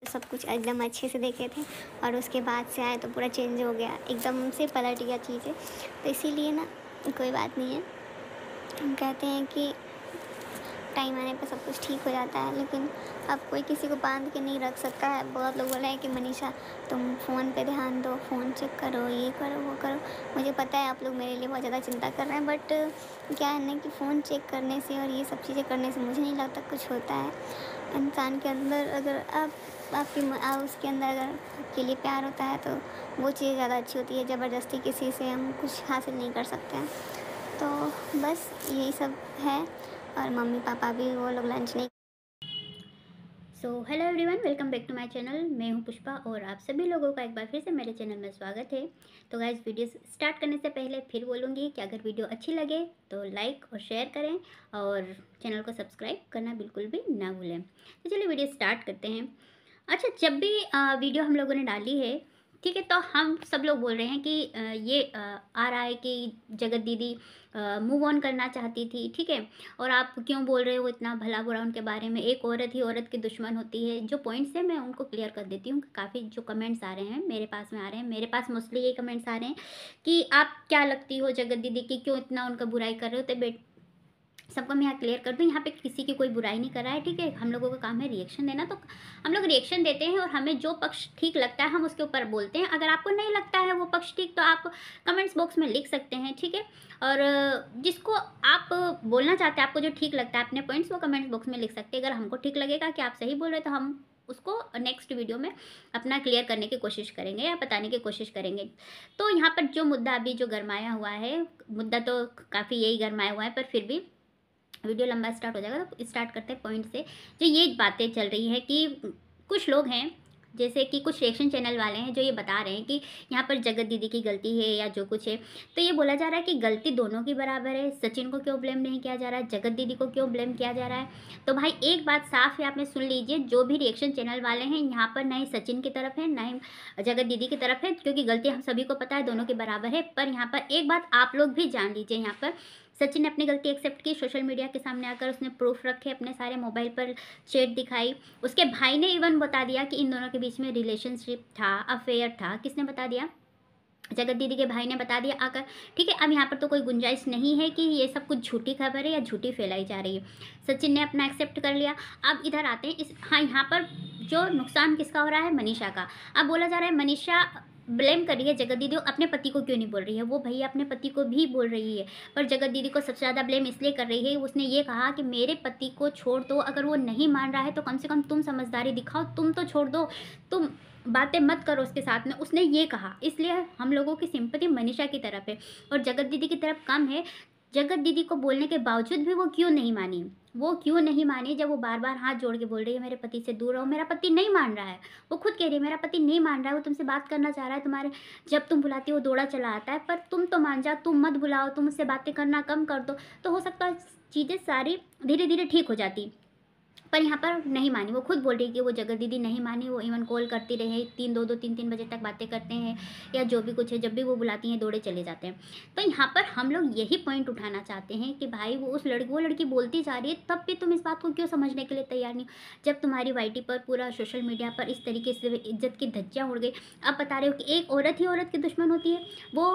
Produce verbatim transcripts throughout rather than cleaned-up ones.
सब कुछ एकदम अच्छे से देखे थे और उसके बाद से आए तो पूरा चेंज हो गया, एकदम से पलट गया चीज़ें। तो इसीलिए ना कोई बात नहीं है, हम कहते हैं कि टाइम आने पे सब कुछ ठीक हो जाता है, लेकिन अब कोई किसी को बांध के नहीं रख सकता है। बहुत लोग बोले हैं कि मनीषा तुम फ़ोन पे ध्यान दो, फ़ोन चेक करो, ये करो वो करो। मुझे पता है आप लोग मेरे लिए बहुत ज़्यादा चिंता कर रहे हैं, बट क्या है ना कि फ़ोन चेक करने से और ये सब चीज़ें करने से मुझे नहीं लगता कुछ होता है। इंसान के अंदर अगर आप आपकी म- आप उसके अंदर अगर आपके लिए प्यार होता है तो वो चीज़ ज़्यादा अच्छी होती है। ज़बरदस्ती किसी से हम कुछ हासिल नहीं कर सकते हैं। तो बस यही सब है। और मम्मी पापा भी वो लोग लंच नहीं। So hello everyone, welcome back to my channel. मैं हूं पुष्पा और आप सभी लोगों का एक बार फिर से मेरे चैनल में स्वागत है। तो गाइज, वीडियो स्टार्ट करने से पहले फिर बोलूँगी कि अगर वीडियो अच्छी लगे तो लाइक और शेयर करें और चैनल को सब्सक्राइब करना बिल्कुल भी ना भूलें। तो चलिए वीडियो स्टार्ट करते हैं। अच्छा, जब भी आ, वीडियो हम लोगों ने डाली है, ठीक है, तो हम सब लोग बोल रहे हैं कि आ, ये आ, आ रहा है कि जगत दीदी मूव ऑन करना चाहती थी, ठीक है, और आप क्यों बोल रहे हो इतना भला बुरा उनके बारे में। एक औरत ही औरत की दुश्मन होती है। जो पॉइंट्स है मैं उनको क्लियर कर देती हूँ। काफ़ी जो कमेंट्स आ रहे हैं मेरे पास में आ रहे हैं, मेरे पास मोस्टली ये कमेंट्स आ रहे हैं कि आप क्या लगती हो जगत दीदी की, क्यों इतना उनका बुराई कर रहे हो। तो बेट सबको मैं यहाँ क्लियर कर दूँ, यहाँ पे किसी की कोई बुराई नहीं कर रहा है, ठीक है। हम लोगों का काम है रिएक्शन देना, तो हम लोग रिएक्शन देते हैं और हमें जो पक्ष ठीक लगता है हम उसके ऊपर बोलते हैं। अगर आपको नहीं लगता है वो पक्ष ठीक, तो आप कमेंट्स बॉक्स में लिख सकते हैं, ठीक है। और जिसको आप बोलना चाहते हैं, आपको जो ठीक लगता है अपने पॉइंट्स, वो कमेंट्स बॉक्स में लिख सकते हैं। अगर हमको ठीक लगेगा कि आप सही बोल रहे हैं तो हम उसको नेक्स्ट वीडियो में अपना क्लियर करने की कोशिश करेंगे या बताने की कोशिश करेंगे। तो यहाँ पर जो मुद्दा अभी जो गरमाया हुआ है, मुद्दा तो काफ़ी यही गरमाया हुआ है, पर फिर भी वीडियो लंबा स्टार्ट हो जाएगा। तो स्टार्ट करते हैं पॉइंट से। जो ये बातें चल रही है कि कुछ लोग हैं, जैसे कि कुछ रिएक्शन चैनल वाले हैं, जो ये बता रहे हैं कि यहाँ पर जगत दीदी की गलती है या जो कुछ है। तो ये बोला जा रहा है कि गलती दोनों की बराबर है। सचिन को क्यों ब्लेम नहीं किया जा रहा है, जगत दीदी को क्यों ब्लेम किया जा रहा है। तो भाई एक बात साफ है, आपने सुन लीजिए। जो भी रिएक्शन चैनल वाले हैं, यहाँ पर ना ही सचिन की तरफ है ना ही जगत दीदी की तरफ है, क्योंकि गलती हम सभी को पता है दोनों के बराबर है। पर यहाँ पर एक बात आप लोग भी जान लीजिए, यहाँ पर सचिन ने अपनी गलती एक्सेप्ट की, सोशल मीडिया के सामने आकर उसने प्रूफ रखे, अपने सारे मोबाइल पर चैट दिखाई। उसके भाई ने इवन बता दिया कि इन दोनों के बीच में रिलेशनशिप था, अफेयर था। किसने बता दिया? जगत दीदी के भाई ने बता दिया आकर, ठीक है। अब यहाँ पर तो कोई गुंजाइश नहीं है कि ये सब कुछ झूठी खबर है या झूठी फैलाई जा रही है। सचिन ने अपना एक्सेप्ट कर लिया। अब इधर आते हैं इस, हाँ, यहाँ पर जो नुकसान किसका हो रहा है, मनीषा का। अब बोला जा रहा है मनीषा ब्लेम कर रही है जगत दीदी को, अपने पति को क्यों नहीं बोल रही है। वो भैया अपने पति को भी बोल रही है, पर जगत दीदी को सबसे ज़्यादा ब्लेम इसलिए कर रही है। उसने ये कहा कि मेरे पति को छोड़ दो, अगर वो नहीं मान रहा है तो कम से कम तुम समझदारी दिखाओ, तुम तो छोड़ दो, तुम बातें मत करो उसके साथ में। उसने ये कहा, इसलिए हम लोगों की सिंपैथी मनीषा की तरफ है और जगत दीदी की तरफ कम है। जगत दीदी को बोलने के बावजूद भी वो क्यों नहीं मानी, वो क्यों नहीं मानी, जब वो बार बार हाथ जोड़ के बोल रही है मेरे पति से दूर रहो। मेरा पति नहीं मान रहा है, वो खुद कह रही है मेरा पति नहीं मान रहा है, वो तुमसे बात करना चाह रहा है, तुम्हारे जब तुम बुलाती हो दौड़ा चला आता है, पर तुम तो मान जाओ, तुम मत बुलाओ, तुम उससे बातें करना कम कर दो, तो हो सकता है चीज़ें सारी धीरे धीरे ठीक हो जाती। पर यहाँ पर नहीं मानी। वो खुद बोल रही कि वो जगत दीदी नहीं मानी। वो इवन कॉल करती रहे, तीन दो दो तीन तीन बजे तक बातें करते हैं या जो भी कुछ है, जब भी वो बुलाती हैं दौड़े चले जाते हैं। तो यहाँ पर हम लोग यही पॉइंट उठाना चाहते हैं कि भाई वो उस लड़की वो लड़की बोलती जा रही है, तब भी तुम इस बात को क्यों समझने के लिए तैयार नहीं हो। जब तुम्हारी वाईटी पर पूरा सोशल मीडिया पर इस तरीके से इज्जत की धज्जियाँ उड़ गई, अब बता रहे हो कि एक औरत ही औरत की दुश्मन होती है। वो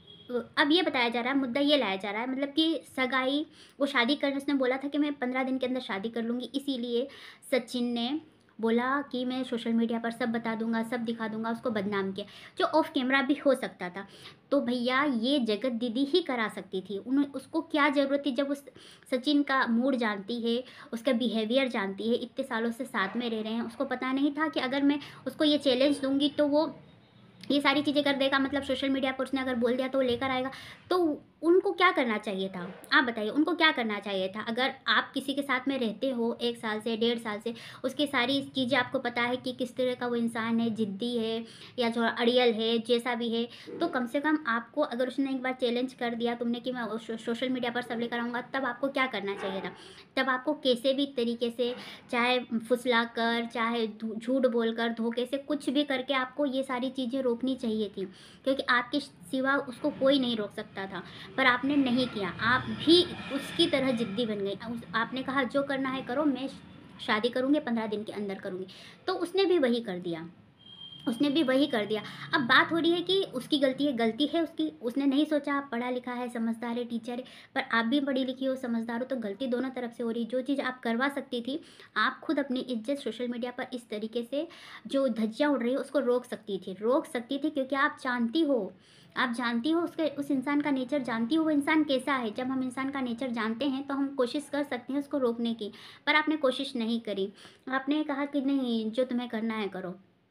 अब ये बताया जा रहा है, मुद्दा ये लाया जा रहा है, मतलब कि सगाई, वो शादी कर, उसने बोला था कि मैं पंद्रह दिन के अंदर शादी कर लूँगी, इसीलिए सचिन ने बोला कि मैं सोशल मीडिया पर सब बता दूंगा, सब दिखा दूंगा, उसको बदनाम किया, जो ऑफ कैमरा भी हो सकता था। तो भैया ये जगत दीदी ही करा सकती थी। उन उसको क्या ज़रूरत थी, जब उस सचिन का मूड जानती है, उसका बिहेवियर जानती है, इतने सालों से साथ में रह रहे हैं, उसको पता नहीं था कि अगर मैं उसको ये चैलेंज दूंगी तो वो ये सारी चीज़ें कर देगा। मतलब सोशल मीडिया पर उसने अगर बोल दिया तो वो लेकर आएगा। तो उनको क्या करना चाहिए था, आप बताइए, उनको क्या करना चाहिए था। अगर आप किसी के साथ में रहते हो एक साल से, डेढ़ साल से, उसकी सारी चीज़ें आपको पता है कि किस तरह का वो इंसान है, ज़िद्दी है या थोड़ा अड़ियल है, जैसा भी है, तो कम से कम आपको, अगर उसने एक बार चैलेंज कर दिया तुमने कि मैं सो, सोशल मीडिया पर सब लेकर आऊँगा, तब आपको क्या करना चाहिए था। तब आपको कैसे भी तरीके से, चाहे फुसला कर, चाहे झूठ बोलकर, धोखे से, कुछ भी करके आपको ये सारी चीज़ें रोकनी चाहिए थी, क्योंकि आपके सिवा उसको कोई नहीं रोक सकता था। पर आपने नहीं किया, आप भी उसकी तरह ज़िद्दी बन गई। उस आपने कहा जो करना है करो, मैं शादी करूँगी पंद्रह दिन के अंदर करूँगी। तो उसने भी वही कर दिया, उसने भी वही कर दिया। अब बात हो रही है कि उसकी गलती है, गलती है उसकी, उसने नहीं सोचा। आप पढ़ा लिखा है, समझदार है, टीचर है, पर आप भी पढ़ी लिखी हो, समझदार हो, तो गलती दोनों तरफ से हो रही। जो चीज़ आप करवा सकती थी, आप खुद अपनी इज्जत सोशल मीडिया पर इस तरीके से जो धज्जियाँ उड़ रही है उसको रोक सकती थी, रोक सकती थी क्योंकि आप जानती हो, आप जानती हो उसके, उस इंसान का नेचर जानती हो, वो इंसान कैसा है। जब हम इंसान का नेचर जानते हैं तो हम कोशिश कर सकते हैं उसको रोकने की, पर आपने कोशिश नहीं करी। आपने कहा कि नहीं, जो तुम्हें करना है करो।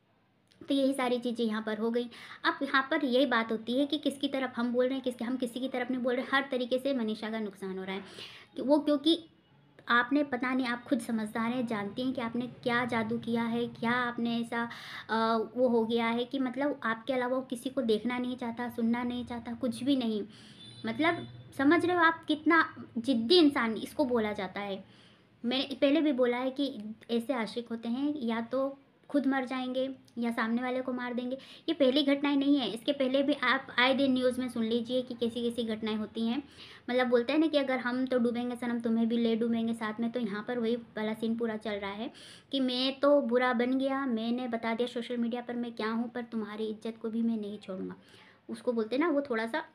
तो यही सारी चीज़ें यहाँ पर हो गई। अब यहाँ पर यही बात होती है कि किसकी तरफ हम बोल रहे हैं, किसके हम किसी की तरफ नहीं बोल रहे। हर तरीके से मनीषा का नुकसान हो रहा है कि वो, क्योंकि आपने पता नहीं, आप खुद समझदार हैं, जानती हैं कि आपने क्या जादू किया है, क्या आपने ऐसा आ, वो हो गया है कि मतलब आपके अलावा वो किसी को देखना नहीं चाहता, सुनना नहीं चाहता, कुछ भी नहीं। मतलब समझ रहे हो आप, कितना जिद्दी इंसान इसको बोला जाता है। मैंने पहले भी बोला है कि ऐसे आशिक होते हैं, या तो खुद मर जाएंगे या सामने वाले को मार देंगे। ये पहली घटनाएं नहीं है, इसके पहले भी आप आए दिन न्यूज़ में सुन लीजिए कि कैसी कैसी घटनाएं होती हैं। मतलब बोलते हैं ना कि अगर हम तो डूबेंगे सनम, तुम्हें भी ले डूबेंगे साथ में। तो यहाँ पर वही वाला सीन पूरा चल रहा है कि मैं तो बुरा बन गया, मैंने बता दिया सोशल मीडिया पर मैं क्या हूँ, पर तुम्हारी इज्जत को भी मैं नहीं छोड़ूंगा। उसको बोलते हैं ना, वो थोड़ा सा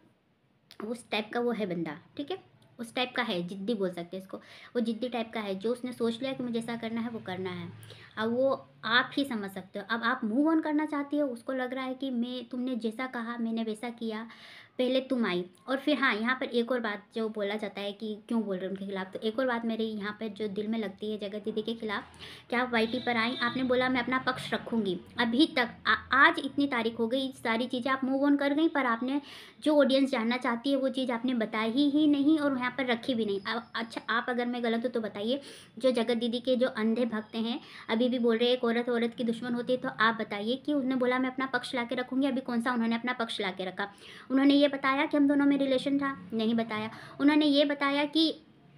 उस टाइप का वो है बंदा, ठीक है, उस टाइप का है, जिद्दी बोल सकते हैं इसको। वो जिद्दी टाइप का है, जो उसने सोच लिया कि मुझे ऐसा करना है वो करना है। अब वो आप ही समझ सकते हो। अब आप मूव ऑन करना चाहती हो, उसको लग रहा है कि मैं, तुमने जैसा कहा मैंने वैसा किया, पहले तुम आई। और फिर हाँ, यहाँ पर एक और बात जो बोला जाता है कि क्यों बोल रहे हैं उनके खिलाफ, तो एक और बात मेरे यहाँ पर जो दिल में लगती है जगत दीदी के खिलाफ, क्या आप वाईटी पर आई, आपने बोला मैं अपना पक्ष रखूँगी। अभी तक आ, आज इतनी तारीख हो गई, सारी चीज़ें आप मूव ऑन कर गई, पर आपने जो ऑडियंस जानना चाहती है वो चीज़ आपने बताई ही, ही नहीं, और यहाँ पर रखी भी नहीं। अब अच्छा, आप अगर मैं गलत हूँ तो बताइए। जो जगत दीदी के जो अंधे भक्त हैं अभी भी बोल रहे हैं एक औरत औरत की दुश्मन होती है, तो आप बताइए कि उसने बोला मैं अपना पक्ष ला के रखूँगी, अभी कौन सा उन्होंने अपना पक्ष ला के रखा। उन्होंने ये बताया कि हम दोनों में रिलेशन था, नहीं बताया। उन्होंने ये बताया कि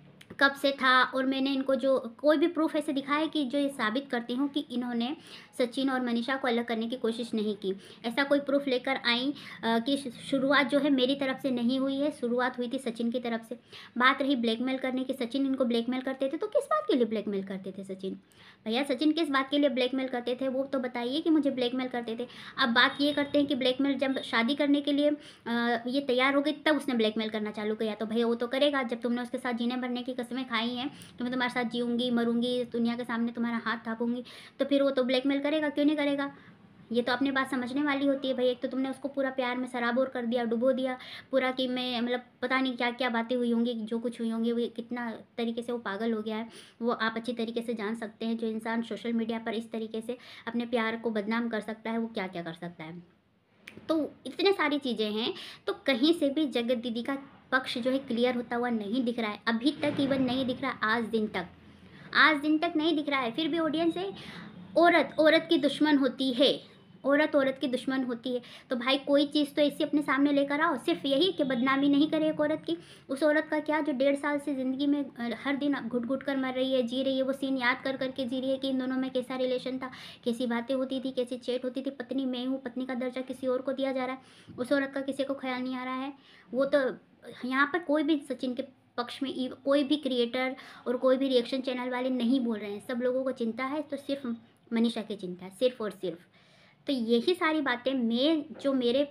कब से था, और मैंने इनको जो कोई भी प्रूफ ऐसे दिखाया कि जो ये साबित करती हूँ कि इन्होंने सचिन और मनीषा को अलग करने की कोशिश नहीं की। ऐसा कोई प्रूफ लेकर आई कि शुरुआत जो है मेरी तरफ से नहीं हुई है, शुरुआत हुई थी सचिन की तरफ से। बात रही ब्लैकमेल करने की, सचिन इनको ब्लैकमेल करते थे, तो किस बात के लिए ब्लैकमेल करते थे सचिन? भैया सचिन किस बात के लिए ब्लैकमेल करते थे वो तो बताइए कि मुझे ब्लैकमेल करते थे। अब बात ये करते हैं कि ब्लैकमेल जब शादी करने के लिए आ, ये तैयार हो गई तब उसने ब्लैकमेल करना चालू किया। तो भैया वो तो करेगा जब तुमने उसके साथ जीने मरने की कसमें खाई हैं कि मैं तुम्हारे साथ जीऊँगी मरूंगी, दुनिया के सामने तुम्हारा हाथ थापूंगी, तो फिर वो तो ब्लैकमेल करेगा, क्यों नहीं करेगा? ये तो अपनी बात समझने वाली होती है भाई। एक तो तुमने उसको पूरा प्यार में सराबोर कर दिया, डुबो दिया पूरा, कि मैं मतलब पता नहीं क्या क्या बातें हुई होंगी, जो कुछ हुई होंगी, वो कितना तरीके से वो पागल हो गया है वो आप अच्छी तरीके से जान सकते हैं। जो इंसान सोशल मीडिया पर इस तरीके से अपने प्यार को बदनाम कर सकता है वो क्या क्या कर सकता है। तो इतने सारी चीज़ें हैं, तो कहीं से भी जगत दीदी का पक्ष जो है क्लियर होता हुआ नहीं दिख रहा है, अभी तक इवन नहीं दिख रहा, आज दिन तक आज दिन तक नहीं दिख रहा है। फिर भी ऑडियंस है, औरत औरत की दुश्मन होती है, औरत औरत की दुश्मन होती है। तो भाई कोई चीज़ तो ऐसी अपने सामने लेकर आओ, सिर्फ यही कि बदनामी नहीं करे एक औरत की। उस औरत का क्या जो डेढ़ साल से ज़िंदगी में हर दिन घुट घुट कर मर रही है, जी रही है, वो सीन याद कर करके जी रही है कि इन दोनों में कैसा रिलेशन था, कैसी बातें होती थी, कैसी चैट होती थी। पत्नी मैं हूँ, पत्नी का दर्जा किसी और को दिया जा रहा है, उस औरत का किसी को ख्याल नहीं आ रहा है। वो तो यहाँ पर कोई भी सचिन के पक्ष में कोई भी क्रिएटर और कोई भी रिएक्शन चैनल वाले नहीं बोल रहे हैं। सब लोगों को चिंता है तो सिर्फ मनीषा की चिंता है, सिर्फ और सिर्फ। तो यही सारी बातें मैं जो मेरे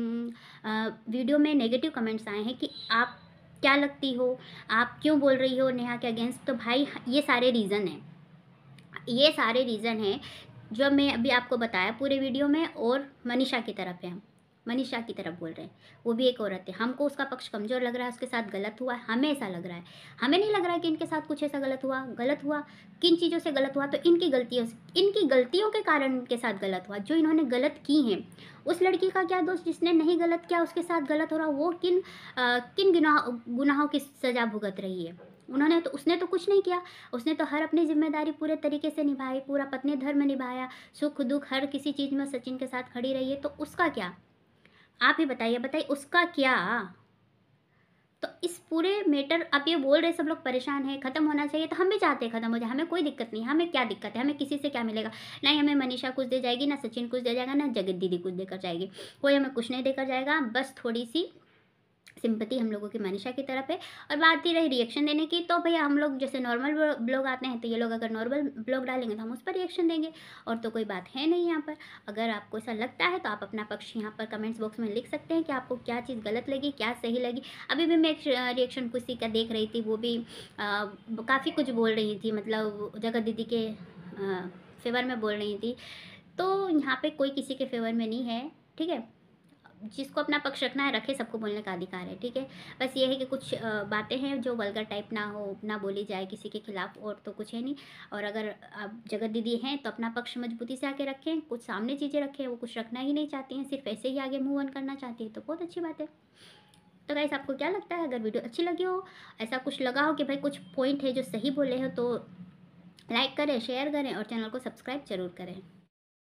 वीडियो में नेगेटिव कमेंट्स आए हैं कि आप क्या लगती हो, आप क्यों बोल रही हो नेहा के अगेंस्ट, तो भाई ये सारे रीज़न हैं, ये सारे रीज़न हैं जो मैं अभी आपको बताया पूरे वीडियो में। और मनीषा की तरफ है, मनीषा की तरफ बोल रहे हैं, वो भी एक औरत है, हमको उसका पक्ष कमज़ोर लग रहा है, उसके साथ गलत हुआ है, हमें ऐसा लग रहा है। हमें नहीं लग रहा है कि इनके साथ कुछ ऐसा गलत हुआ। गलत हुआ किन चीज़ों से गलत हुआ, तो इनकी गलतियों से, इनकी गलतियों के कारण इनके साथ गलत हुआ, जो इन्होंने गलत की हैं। उस लड़की का क्या दोस्त जिसने नहीं गलत किया, उसके साथ गलत हो रहा, वो किन आ, किन गुनाह गुनाहों की सज़ा भुगत रही है। उन्होंने तो उसने तो कुछ नहीं किया, उसने तो हर अपनी जिम्मेदारी पूरे तरीके से निभाई, पूरा पत्नी धर्म निभाया, सुख दुख हर किसी चीज़ में सचिन के साथ खड़ी रही है। तो उसका क्या, आप ही बताइए, बताइए उसका क्या। तो इस पूरे मैटर, आप ये बोल रहे सब लोग परेशान हैं, ख़त्म होना चाहिए, तो हम भी चाहते हैं ख़त्म हो जाए, हमें कोई दिक्कत नहीं, हमें क्या दिक्कत है, हमें किसी से क्या मिलेगा? नहीं हमें मनीषा कुछ दे जाएगी, ना सचिन कुछ दे जाएगा, ना जगत दीदी कुछ देकर जाएगी, कोई हमें कुछ नहीं देकर जाएगा। बस थोड़ी सी सिंपैथी हम लोगों की मनीषा की तरफ है। और बात ही रही रिएक्शन देने की, तो भैया हम लोग जैसे नॉर्मल ब्लॉग आते हैं तो ये लोग अगर नॉर्मल ब्लॉग डालेंगे तो हम उस पर रिएक्शन देंगे, और तो कोई बात है नहीं यहाँ पर। अगर आपको ऐसा लगता है तो आप अपना पक्ष यहाँ पर कमेंट्स बॉक्स में लिख सकते हैं कि आपको क्या चीज़ गलत लगी, क्या सही लगी। अभी भी मैं एक रिएक्शन किसी का देख रही थी, वो भी काफ़ी कुछ बोल रही थी, मतलब जगत दीदी के फेवर में बोल रही थी। तो यहाँ पे कोई किसी के फेवर में नहीं है, ठीक है। जिसको अपना पक्ष रखना है रखे, सबको बोलने का अधिकार है, ठीक है। बस ये है कि कुछ बातें हैं जो वल्गर टाइप ना हो, ना बोली जाए किसी के खिलाफ, और तो कुछ है नहीं। और अगर आप जगत दीदी हैं तो अपना पक्ष मजबूती से आके रखें, कुछ सामने चीज़ें रखें। वो कुछ रखना ही नहीं चाहती हैं, सिर्फ ऐसे ही आगे मूव ऑन करना चाहती है, तो बहुत अच्छी बात है। तो गाइस आपको क्या लगता है, अगर वीडियो अच्छी लगी हो, ऐसा कुछ लगा हो कि भाई कुछ पॉइंट है जो सही बोले हो, तो लाइक करें, शेयर करें और चैनल को सब्सक्राइब जरूर करें।